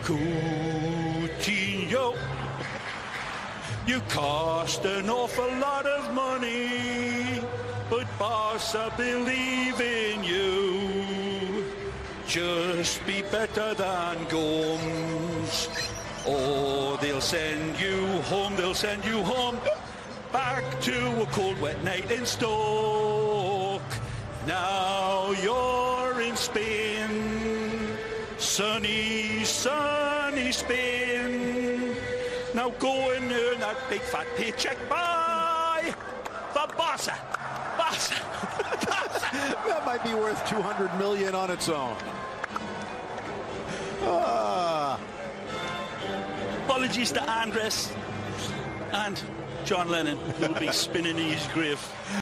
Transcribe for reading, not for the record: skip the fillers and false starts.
Coutinho, you cost an awful lot of money, but Barca believe in you. Just be better than Gomes, or they'll send you home, back to a cold, wet night in Stoke. Now you're in Spain, sunny, sunny Spain. Now go and earn that big fat paycheck. Bye! For Barca! Barca! That might be worth 200 million on its own. Apologies to Andres and John Lennon, who will be spinning in his grave.